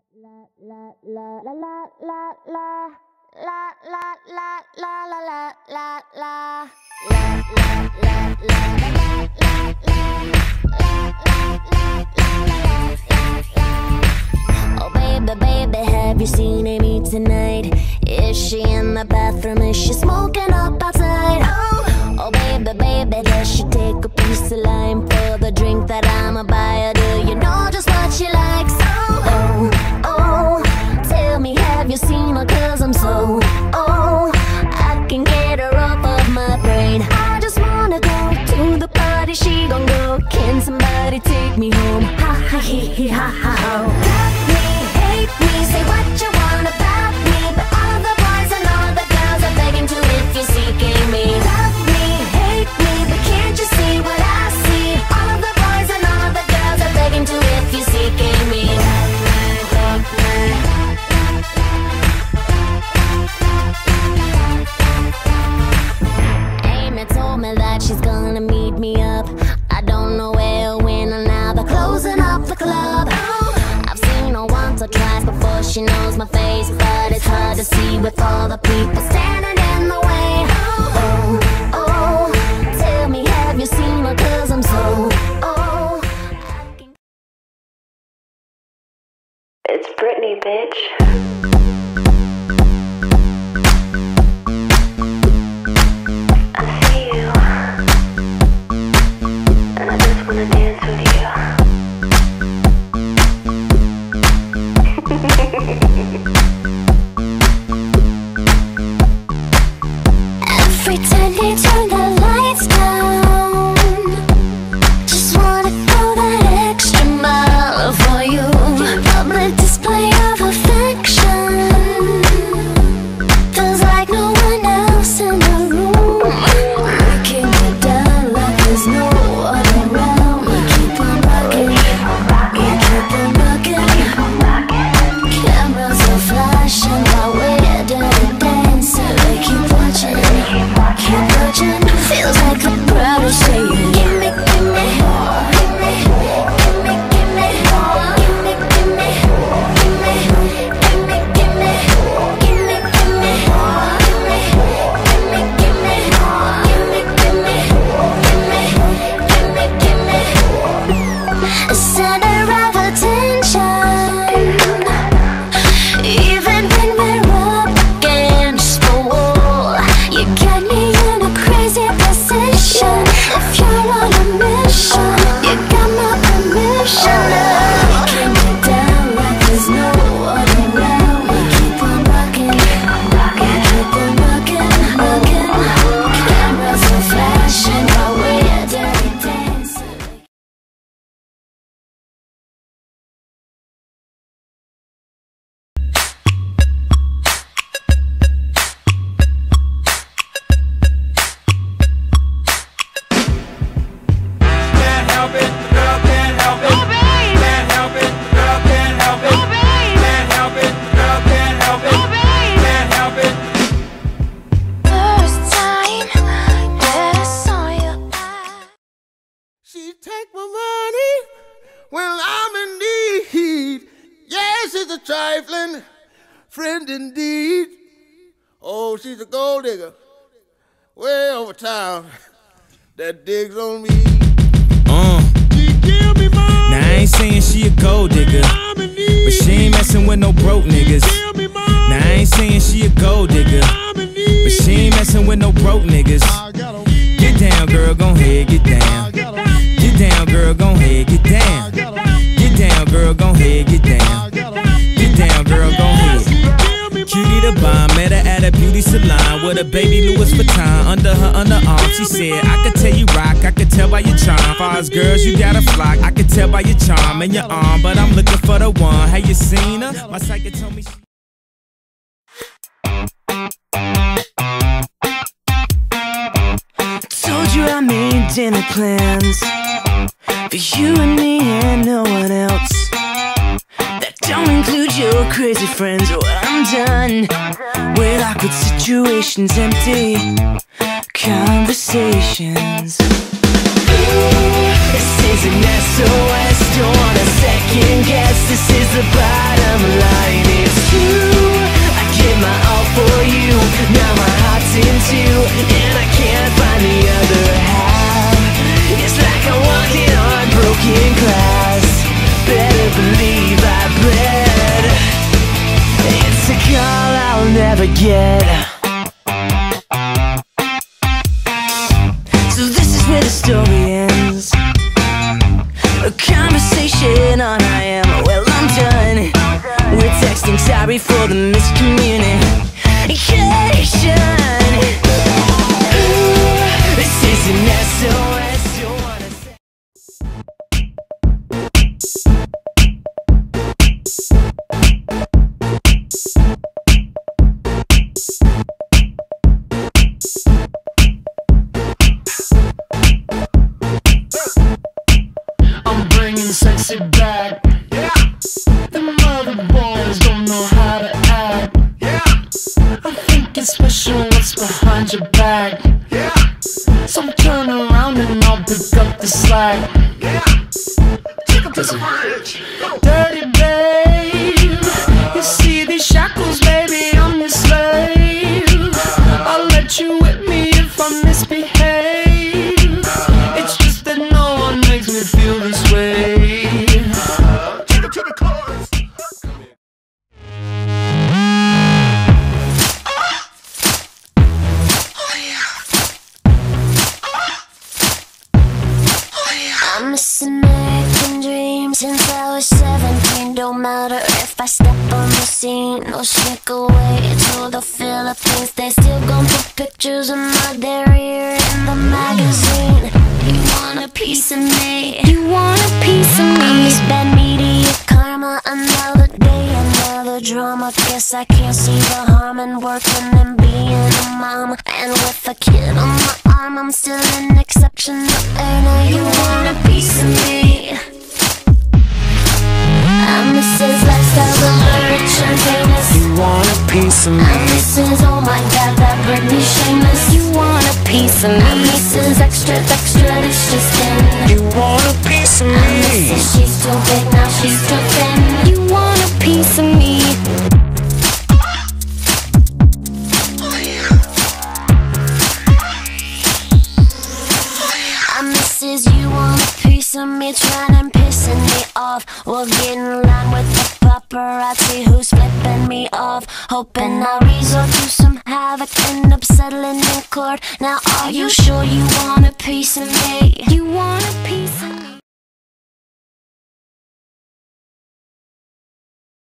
Oh baby, baby, have you seen Amy tonight? Is she in the bathroom? Is she smoking up outside? Oh baby, baby, does she take a piece of lime for the drink that I'ma buy her? Do you know just what she likes? Oh, tell me, have you seen her? Cause I'm so, I can get her off of my brain. I just wanna go to the party, she gon' go. Can somebody take me home? Ha ha he he ha ha ho. Love me, hate me, say what you want about me, but all the boys and all the girls are begging to if you're seeking me. Love me, hate me, but can't you see what I see? All the boys and all the girls are begging to if you're seeking me. Amy told me that she's gonna meet me up. I don't know where or when, and now they're closing up the club. I've seen her once or twice before she knows my face, but it's hard to see with all the people standing in the way. Oh, tell me, have you seen her? Cause I'm so, It's Britney, bitch. Every time they turn the lights down, just wanna go that extra mile for you. Public display of affection feels like no one else in the room. Breaking it down like there's no one around. We keep on rocking, we keep on rocking. Cameras are flashing while we're dirty dancing. They keep watching, keep watching. Feels like the crowd is saying, give me, give me, give me, give me, give me, give me, give me, give me, give me, give me, give me, give me, give me, give me, give me, give me. A center of attention, even when we're up against the wall. You got me in a crazy position. If you're on a mission, you got my permission. Breaking it down like there's no one around. We keep on rocking, we keep on rocking. Cameras are flashing while we're dirty dancing. Can't help it, girl can't help it. Can't help it, girl can't help it. Can't help it, girl can't help it. Can't help it. First time that I saw your eyes. She take my money when I'm in need. Yes, she's a trifling friend indeed. Oh, she's a gold digger way over town that digs on me. She give me money. Now I ain't saying she a gold digger, I'm in need. but she ain't messing with no broke niggas. Give me money. Now I ain't saying she a gold digger, I'm in need. but she ain't messing with no broke niggas. I got 'em. Get down, girl, gon' head, get down. I got 'em. Get down, girl, gon' head, get down. I got 'em. Get down, girl, gon' head, get I down. got 'em. Get down, girl, gon' head. Give me Cutie the bomb, met her at a beauty salon with a baby Louis Vuitton under her underarm. She said, I could tell you rock, I could tell by your charm. Far as girls, you got a flock, I could tell by your charm and your arm, but I'm looking for the one. Have you seen her? My psychic told me. Told you I made dinner plans for you and me and no one else. That don't include your crazy friends. Well, I'm done with awkward situations, empty conversations. This is an SOS, don't wanna second guess. This is the bottom forget. So this is where the story ends. A conversation on I am, well I'm done. We're texting sorry for the miscommunication. This is an SOS, don't wanna say. I'm bringing sexy back. Yeah. The mother boys don't know how to act. Yeah. I think it's special what's behind your back. Yeah. So turn around and I'll pick up the slack. Yeah. Take up to the bridge. Dirty babe, you see these shackles, baby, I'm your slave. I'll let you whip me if I misbehave. It's just that no one makes me feel this way. Take it to the chorus. I'm missing American dreams since I was 17. Don't matter if I step on the scene or sneak away to the Philippines. They still gon' put pictures of my derriere in the magazine. You want a piece of me? You want a piece of me? It's bad media karma. Another day, another drama. Guess I can't see the harm in working and being a mom. And with a kid on my arm, I'm still an exceptional earner. You want a piece of me? I'm Mrs. Lifestyle, the rich and famous. You want a piece of me? I'm Mrs. Oh my God, that Britney shameless. You want a piece of me? I'm Mrs. Extra, delicious thin. You want a piece of I'm me? Mrs. She's too big, now she's too thin. You want a piece of me? I'm Mrs. You want a piece of me, trying and pissing me off. We'll get in line with the paparazzi who's flipping me off. Hoping I'll resort to some havoc, end up settling in court. Now are you sure you want a piece of me? You